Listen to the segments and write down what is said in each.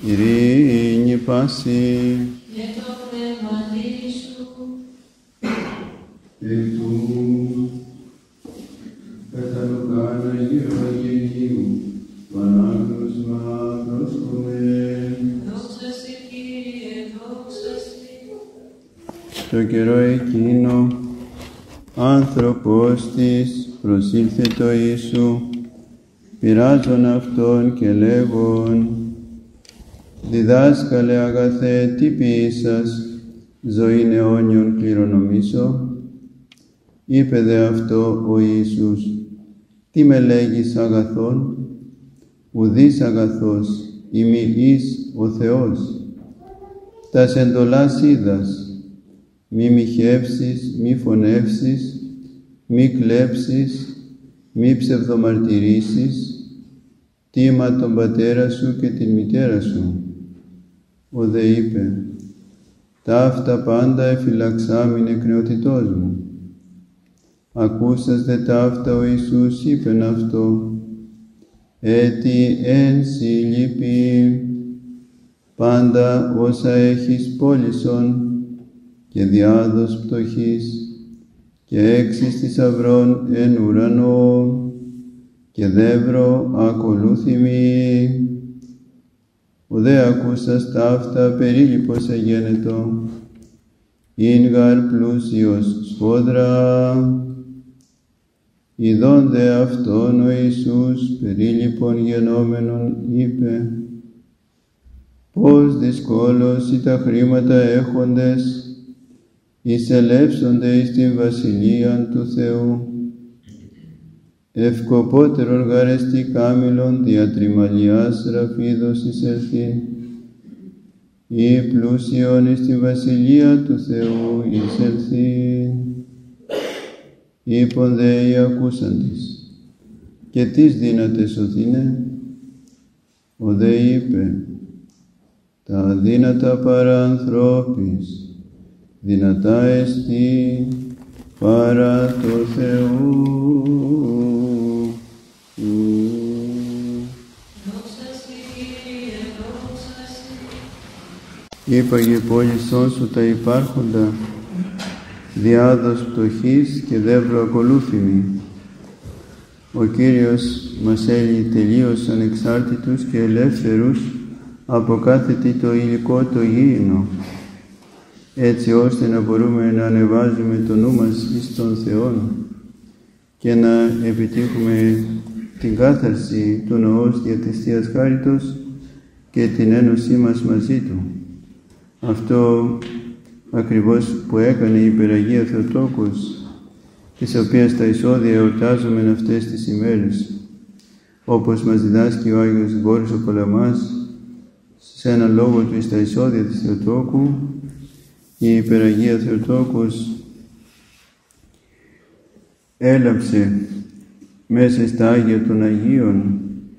ειρήνη πάση. Και το πνεύμα σου. Εκ του κατά Λουκάν Αγίου Αγίου, Πανάγνωσμα προσκομέ. Δόξα σε Κύριε, δόξα σε. Στο καιρό εκείνο, άνθρωπος της προσήλθε το Ιησού, πειράζον αυτόν και λέγον: «Διδάσκαλε αγαθέ, τι ποιήσας, ζωήν αιώνιον κληρονομήσω?» Είπε δε αυτό ο Ιησούς: «Τι με λέγεις αγαθόν? Ουδής αγαθός ημί εις ο Θεός. Τας εντολάς είδας: μη μοιχεύσεις, μη φωνεύσεις, μη κλέψεις, μη ψευδομαρτυρήσεις, τίμα τον πατέρα σου και την μητέρα σου». Ο δε είπε: «Ταύτα πάντα εφυλαξάμην εκ νεότητός μου». Ακούσας δε ταύτα ο Ιησούς είπεν αυτό: «Έτι εν σοι λυπή, πάντα όσα έχεις πώλησον, και διάδος πτωχής, και έξις θησαυρών εν ουρανό, και δεύρο ακολούθη μοι». Ο δε ακούσας ταύτα περίλυπος εγένετο, ειν γαρ πλούσιος σφόδρα. Ιδών δε αυτόν ο Ιησούς περίλυπον γενόμενον είπε: «Πώς δυσκόλως οι τα χρήματα έχοντες εισελεύσονται εις την Βασιλείαν του Θεού. Ευκοπότερον γάρ εστι κάμηλον δια τριμαλιάς ραφίδος εισελθειν, ή πλούσιον εις την Βασιλεία του Θεού εισελθειν». Είπον δε οι ακούσαντες: «Και τις δύναται σωθήνε?» Ο δε είπε: «Τα αδύνατα παρά ανθρώπης, δυνατά εστι παρά το Θεού». Είπαγε πόλησόν σου τα υπάρχοντα, διάδος πτωχής και δεύρο ακολούθημη. Ο Κύριος μας έλει τελείως ανεξάρτητους και ελεύθερους από κάθε τι το υλικό το γήινο, έτσι ώστε να μπορούμε να ανεβάζουμε το νου μας εις τον Θεό και να επιτύχουμε την κάθαρση του νοός δια της Θείας Χάριτος και την ένωσή μας μαζί Του. Αυτό ακριβώς που έκανε η Υπεραγία Θεοτόκος, της οποίας τα εισόδια εορτάζουμε αυτές τις ημέρες, όπως μας διδάσκει ο Άγιος Γρηγόρης ο Παλαμάς σε έναν λόγο του εις τα εισόδια της Θεοτόκου. Η Υπεραγία Θεοτόκος έλαψε μέσα στα Άγια των Αγίων,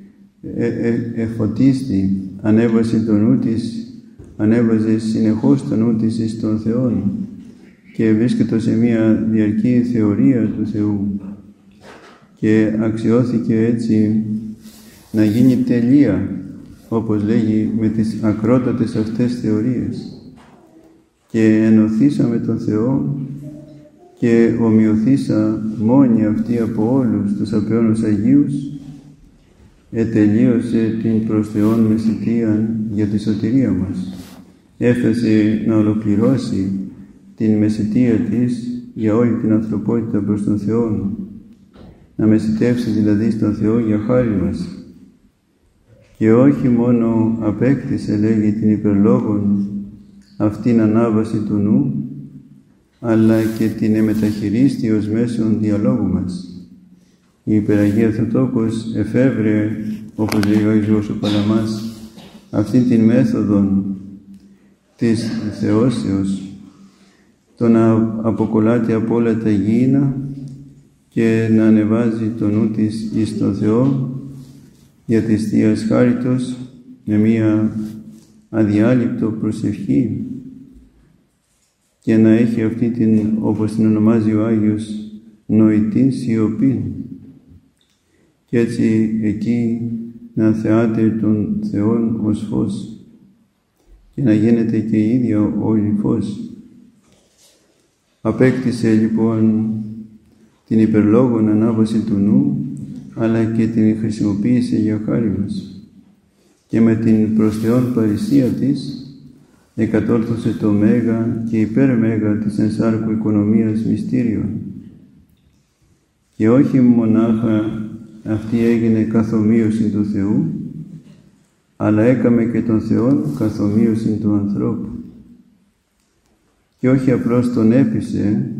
εφωτίστη, ανέβασε το νου της, ανέβαζε συνεχώς το νου της εις τον Θεόν και βρίσκεται σε μια διαρκή θεωρία του Θεού και αξιώθηκε έτσι να γίνει τελεία, όπως λέγει, με τις ακρότατες αυτές θεωρίες, και ενωθήσαμε τον Θεό και ομοιωθήσα μόνοι αυτή από όλους τους απειώνους Αγίους, ετελείωσε την προς Θεόν μεσητείαν για τη σωτηρία μας. Έφτασε να ολοκληρώσει την μεσητεία της για όλη την ανθρωπότητα προς τον Θεό, να μεσητεύσει δηλαδή στον Θεό για χάρη μας. Και όχι μόνο απέκτησε, λέγει, την υπερλόγων αυτήν ανάβαση του νου, αλλά και την εμεταχειρίστη ως μέσον διαλόγου μας. Η Υπεραγία Θεοτόκος εφεύρε, όπως λέει ο Άγιος ο Παλαμάς, αυτήν την μέθοδον της θεώσεως, το να αποκολλάται από όλα τα γήινα και να ανεβάζει το νου της εις τον Θεό για της Θείας Χάριτος με μία αδιάλειπτο προσευχή και να έχει αυτή την, όπως την ονομάζει ο Άγιος, νοητήν σιωπήν, και έτσι εκεί να θεάται τον Θεόν ως φως και να γίνεται και η ίδια όλη φως. Απέκτησε λοιπόν την υπερλόγων ανάβαση του νου, αλλά και την χρησιμοποίησε για χάρη μας. Και με την προς Θεόν παρησία της εκατόρθωσε το μέγα και υπέρμεγα της ενσάρκου οικονομίας μυστήριων. Και όχι μονάχα αυτή έγινε καθομοίωση του Θεού, αλλά έκαμε και τον Θεόν καθομοίωση του ανθρώπου. Και όχι απλώς τον έπεισε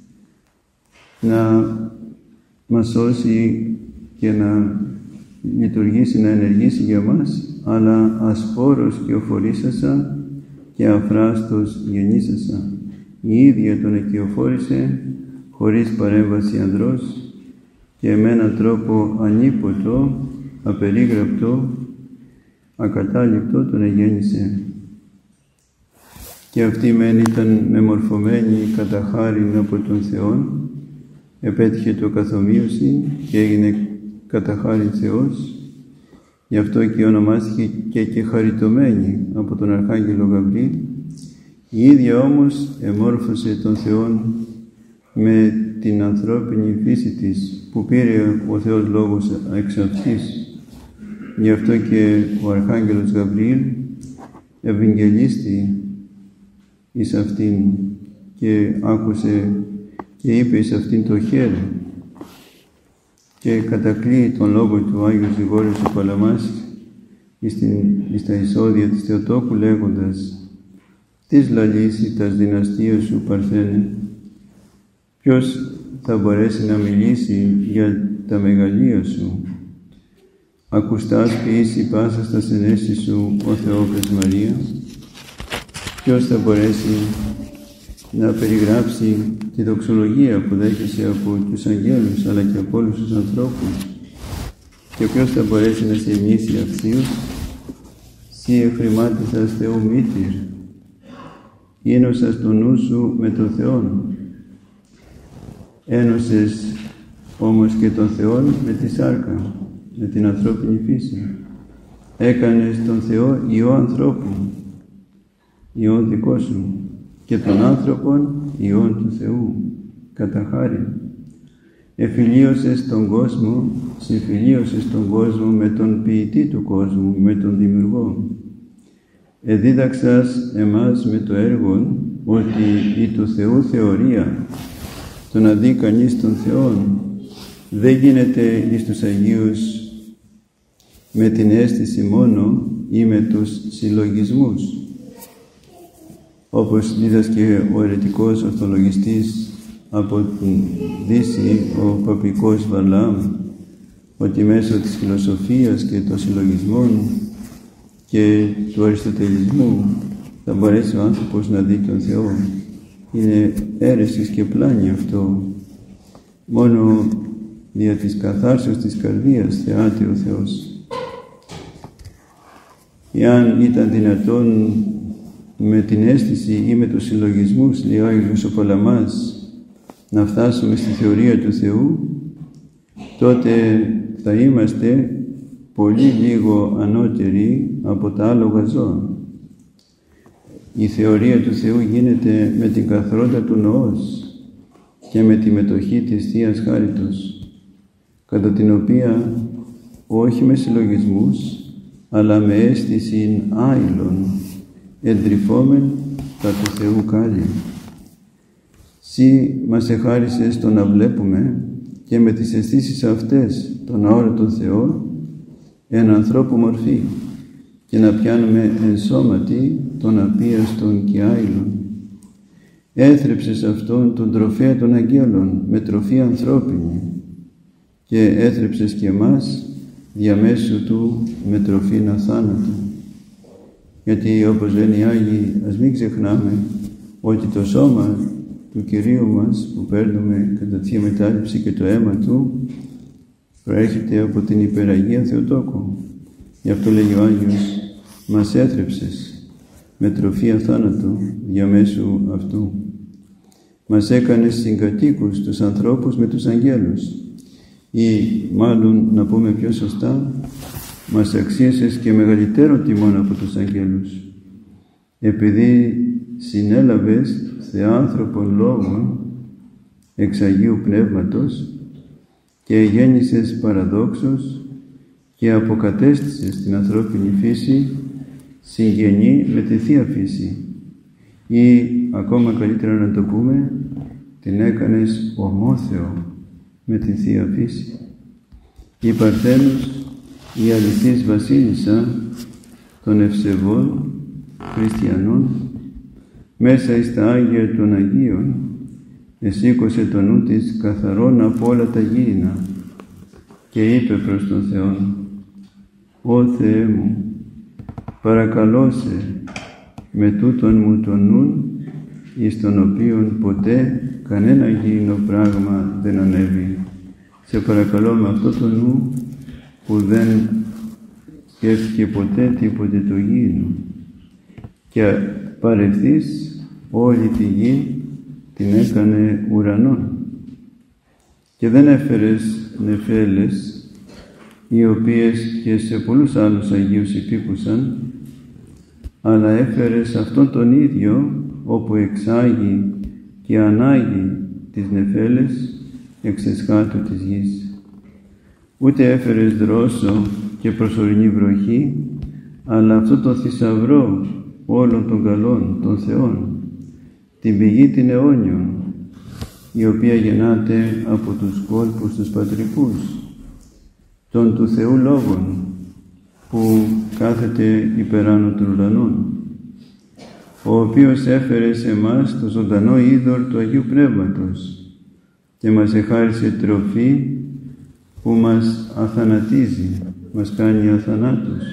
να μας σώσει και να λειτουργήσει, να ενεργήσει για μας, αλλά ασφόρος και οφορήσασα και αφράστος γεννήσασα. Η ίδια τον εκειοφόρησε χωρίς παρέμβαση ανδρός και με έναν τρόπο ανίποτο, απερίγραπτο, ακατάληπτο τον εγέννησε. Και αυτή μεν ήταν μεμορφωμένη κατά χάριν από τον Θεόν, επέτυχε το καθομοίωση και έγινε κατά χάριν Θεός, γι' αυτό και ονομάστηκε και χαριτωμένη από τον Αρχάγγελο Γαβρίλ. Η ίδια όμως εμόρφωσε τον Θεόν με την ανθρώπινη φύση της, που πήρε ο Θεός Λόγος εξ αυτής. Γι' αυτό και ο Αρχάγγελος Γαβρίλ ευαγγελίστη εις αυτήν και άκουσε και είπε εις αυτήν το χέρι και κατακλείει τον λόγο του Άγιος Γρηγόριος ο Παλαμάς εις τα εισόδια της Θεοτόκου λέγοντας «Τις λαλήσει τας δυναστείας σου Παρθένε». Ποιος θα μπορέσει να μιλήσει για τα μεγαλεία σου? Ακουστάς ποιήσει πάσα στα συνέστη σου ο Θεόφρες Μαρία. Ποιος θα μπορέσει να περιγράψει τη δοξολογία που δέχεσαι από τους αγγέλους αλλά και από όλους τους ανθρώπους? Και ποιος θα μπορέσει να σε μνήσει αυθίως? Σύ εχρημάτισας Θεού μήτηρ, ένωσας το νου σου με τον Θεόν. Ένωσες όμως και τον Θεόν με τη σάρκα, με την ανθρώπινη φύση. Έκανες τον Θεό Υιό ανθρώπου, Υιόν δικό σου, και τον άνθρωπον Υιόν του Θεού, κατά χάρη. Εφιλίωσες τον κόσμο, συμφιλίωσες τον κόσμο με τον ποιητή του κόσμου, με τον δημιουργό. Εδίδαξας εμάς με το έργο ότι η του Θεού θεωρία, το να δει κανείς τον Θεόν, δεν γίνεται εις τους Αγίους με την αίσθηση μόνο ή με τους συλλογισμούς. Όπως δίδασκε ο αιρετικός ορθολογιστής από την Δύση, ο παπικός Βαλάμ, ότι μέσω της φιλοσοφίας και των συλλογισμών και του αριστοτελισμού θα μπορέσει ο άνθρωπος να δει τον Θεό. Είναι αίρεσης και πλάνη αυτό. Μόνο δια της καθάρσεως της καρδίας θεάται ο Θεός. Εάν ήταν δυνατόν με την αίσθηση ή με τους συλλογισμούς, λέει ο Άγιος ο Παλαμάς, να φτάσουμε στη θεωρία του Θεού, τότε θα είμαστε πολύ λίγο ανώτεροι από τα άλογα ζώα. Η θεωρία του Θεού γίνεται με την καθρότητα του νοός και με τη μετοχή της Θείας Χάριτος, κατά την οποία όχι με συλλογισμούς, αλλά με αίσθηση άειλων, εντρυφόμεν τα του Θεού κάλλη. Συ μας εχάρισες το να βλέπουμε και με τις αισθήσεις αυτές τον αόρατον Θεό εν ανθρώπου μορφή και να πιάνουμε εν σώματι τον απίαστον και άειλον. Έθρεψες αυτόν τον τροφέα των αγγέλων με τροφή ανθρώπινη και έθρεψες και εμάς διαμέσου του με τροφήν αθάνατο. Γιατί όπως λένε οι Άγιοι, ας μην ξεχνάμε ότι το σώμα του Κυρίου μας που παίρνουμε κατά Θεία Μετάληψη και το αίμα Του προέρχεται από την Υπεραγία Θεοτόκο. Γι' αυτό λέγει ο Άγιος, μας έθρεψες με τροφή αθάνατο διαμέσου αυτού. Μας έκανες συγκατοίκους τους ανθρώπους με τους αγγέλους, ή μάλλον να πούμε πιο σωστά, μας αξίασες και μεγαλύτερο τιμόν από τους αγγέλους. επειδή συνέλαβες θεάνθρωπων λόγων εξ Αγίου Πνεύματος και γέννησες παραδόξως και αποκατέστησες την ανθρώπινη φύση συγγενή με τη Θεία Φύση, ή ακόμα καλύτερα να το πούμε, την έκανες ομόθεο με τη Θεία Φύση. Η Παρθένος, η αληθής βασίλισσα των ευσεβών χριστιανών, μέσα εις τα Άγια των Αγίων, εσήκωσε το νου της καθαρόν από όλα τα γήινα και είπε προς τον Θεόν: «Ω Θεέ μου, παρακαλώσε με τούτον μου τον νουν, εις τον οποίον ποτέ κανένα γήινο πράγμα δεν ανέβη. Σε παρακαλώ με αυτό το νου που δεν σκέφτηκε ποτέ τίποτε το γήινο, και παρευθείς όλη τη γη την έκανε ουρανόν, και δεν έφερες νεφέλες, οι οποίες και σε πολλούς άλλους Αγίους υπήκουσαν, αλλά έφερες αυτόν τον ίδιο, όπου εξάγει και ανάγει τις νεφέλες εξ εσχάτου της γης. Ούτε έφερες δρόσο και προσωρινή βροχή, αλλά αυτό το θησαυρό όλων των καλών των Θεών, την πηγή την αιώνιον, η οποία γεννάται από τους κόλπους τους πατρικούς, των του Θεού λόγων, που κάθεται υπεράνω των ουρανών, ο οποίος έφερε σε εμάς το ζωντανό είδωρ του Αγίου Πνεύματος και μας εχάρισε τροφή που μας αθανατίζει, μας κάνει αθανάτους,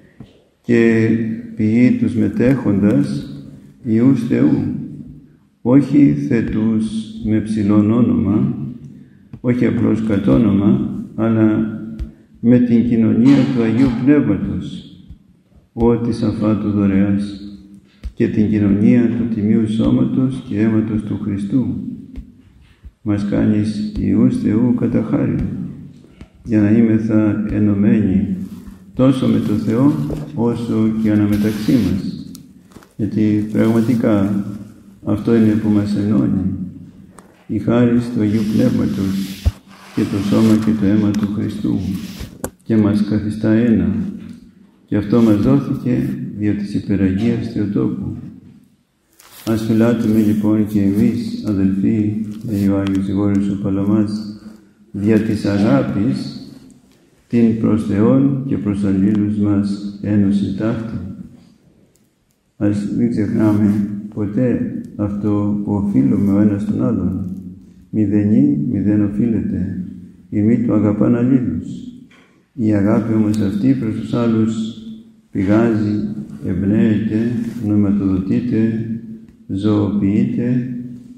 και ποιεί τους μετέχοντας Υιούς Θεού, όχι θετούς με ψηλόν όνομα, όχι απλώς κατ' όνομα, αλλά με την κοινωνία του Αγίου Πνεύματος, ό,τι αφάτου δωρεάς, και την κοινωνία του Τιμίου Σώματος και αίματος του Χριστού. Μας κάνεις Υιούς Θεού κατά χάρη, για να είμεθα ενωμένοι τόσο με το Θεό, όσο και αναμεταξύ μας. Γιατί πραγματικά αυτό είναι που μας ενώνει, η χάρις του Αγίου Πνεύματος και το σώμα και το αίμα του Χριστού, και μας καθιστά ένα, και αυτό μας δόθηκε δια της υπεραγίας Θεοτόκου. Ας φυλάττουμε λοιπόν και εμείς, αδελφοί, λέει ο Άγιος Γρηγόριος ο Παλαμάς, δια της αγάπης την προς Θεόν και προς αλλήλους μας ένωση ταύτη. Ας μην ξεχνάμε ποτέ αυτό που οφείλουμε ο ένας τον άλλον. Μηδενή μηδέν οφείλεται, οι μη του αγαπάν αλλήλους. Η αγάπη όμως αυτή προς τους άλλους πηγάζει, εμπνέεται, νοηματοδοτείται, ζωοποιείται,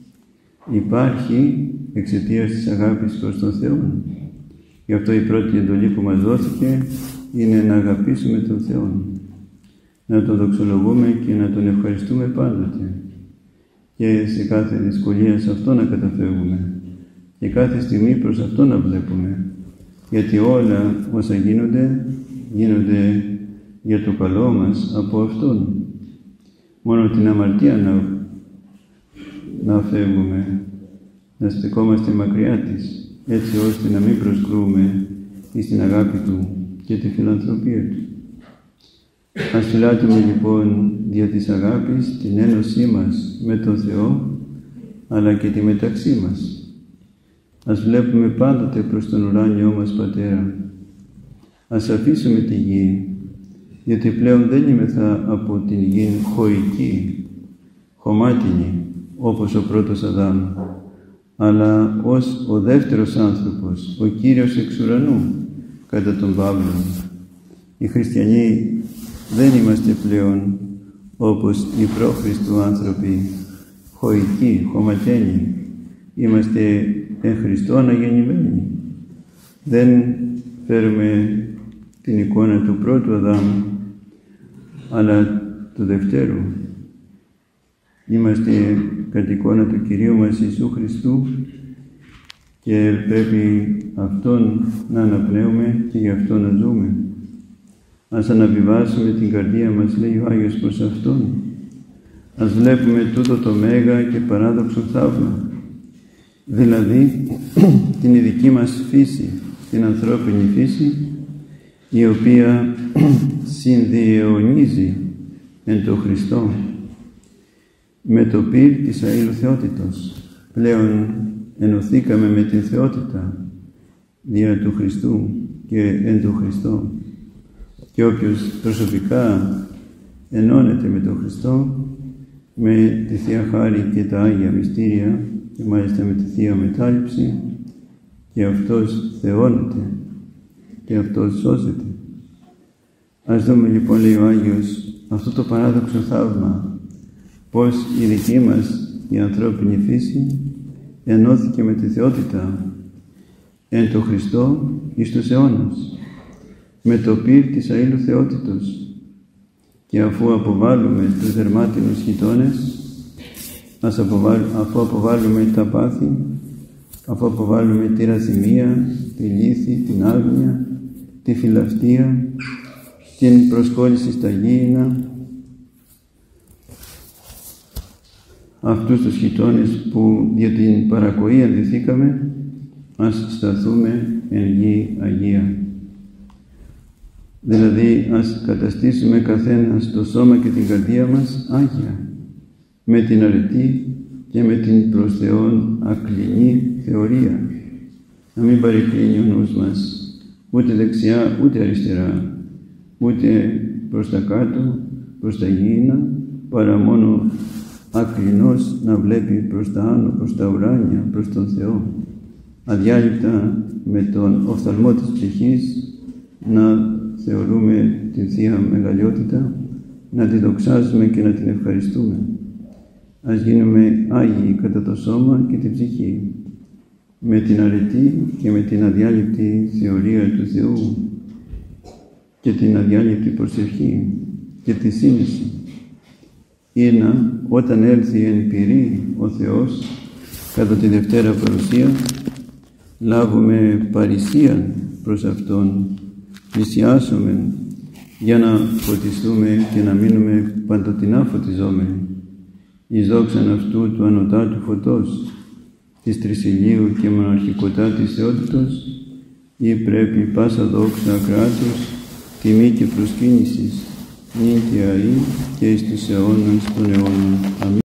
υπάρχει εξαιτίας της αγάπης προς τον Θεό. Γι' αυτό η πρώτη εντολή που μας δόθηκε είναι να αγαπήσουμε τον Θεό, να τον δοξολογούμε και να τον ευχαριστούμε πάντοτε, και σε κάθε δυσκολία σε αυτό να καταφεύγουμε και κάθε στιγμή προς αυτό να βλέπουμε, γιατί όλα όσα γίνονται για το καλό μας από Αυτόν. Μόνο την αμαρτία να φεύγουμε, να στεκόμαστε μακριά της, έτσι ώστε να μην προσκρούμε στην αγάπη Του και τη φιλανθρωπία Του. Ας φυλάττουμε λοιπόν δια της αγάπης την ένωσή μας με τον Θεό, αλλά και τη μεταξύ μας. Ας βλέπουμε πάντοτε προς τον ουράνιό μας Πατέρα. Ας αφήσουμε τη γη, γιατί πλέον δεν είμεθα από την γη χωική, χωμάτινη, όπως ο πρώτος Αδάμ, αλλά ως ο δεύτερος άνθρωπος, ο Κύριος εξ ουρανού, κατά τον Παύλο. Οι χριστιανοί δεν είμαστε πλέον όπως οι πρόχριστου άνθρωποι, χωικοί, χωματένοι. Είμαστε εν Χριστώ αναγεννημένοι. Δεν φέρουμε την εικόνα του πρώτου Αδάμ, αλλά του δευτέρου. Είμαστε κατ' εικόνα του Κυρίου μας Ιησού Χριστού, και πρέπει Αυτόν να αναπνέουμε και γι' αυτό να ζούμε. Ας αναβιβάσουμε την καρδία μας, λέει ο Άγιος, προς Αυτόν, ας βλέπουμε τούτο το μέγα και παράδοξο θαύμα, δηλαδή την ειδική μας φύση, την ανθρώπινη φύση, η οποία συνδιαιωνίζει εν το Χριστό με το πυρ της αήλου θεότητος. Πλέον ενωθήκαμε με την θεότητα δια του Χριστού και εν του Χριστό, και όποιος προσωπικά ενώνεται με τον Χριστό, με τη Θεία Χάρη και τα Άγια Μυστήρια, και μάλιστα με τη Θεία Μετάληψη, και αυτός θεώνεται και αυτός σώζεται. Ας δούμε λοιπόν, λέει ο Άγιος, αυτό το παράδοξο θαύμα, πως η δική μας η ανθρώπινη φύση ενώθηκε με τη θεότητα εν το Χριστό εις τους αιώνας, με το πυρ της αήλου θεότητος, και αφού αποβάλουμε τους δερμάτινους χιτώνες, αφού αποβάλουμε τα πάθη, αφού αποβάλουμε τη ραθυμία, τη λύθη, την άγνοια, τη φιλαυτία, την προσκόλληση στα γήινα, αυτούς τους χιτώνες που για την παρακοή ενδυθήκαμε, ας σταθούμε εν γη Αγία. Δηλαδή ας καταστήσουμε καθένας το σώμα και την καρδία μας Άγια, με την αρετή και με την προς Θεόν ακλινή θεωρία. Να μην παρεκκλίνει ο νους μας ούτε δεξιά ούτε αριστερά, ούτε προς τα κάτω, προς τα γήινα, παρά μόνο ακλινός να βλέπει προς τα άνω, προς τα ουράνια, προς τον Θεό, αδιάλειπτα με τον οφθαλμό της ψυχής να θεωρούμε την Θεία Μεγαλειότητα, να τη δοξάζουμε και να την ευχαριστούμε. Ας γίνουμε Άγιοι κατά το σώμα και την ψυχή, με την αρετή και με την αδιάλειπτη θεωρία του Θεού και την αδιάλειπτη προσευχή και τη σύνεση, ή να, όταν έλθει εν πυρή ο Θεός κατά τη Δευτέρα Παρουσία, λάβουμε παρησίαν προς Αυτόν, πλησιάσουμε για να φωτιστούμε και να μείνουμε παντοτινά φωτιζόμενοι εις δόξαν αυτού του ανωτάτου φωτός, της τρισηλίου και μοναρχικοτάτης θεότητος, ή πρέπει πάσα δόξα κράτους, τιμή και προσκύνησης, νύν και αεί και εις τους αιώνας των αιώνων. Αμήν.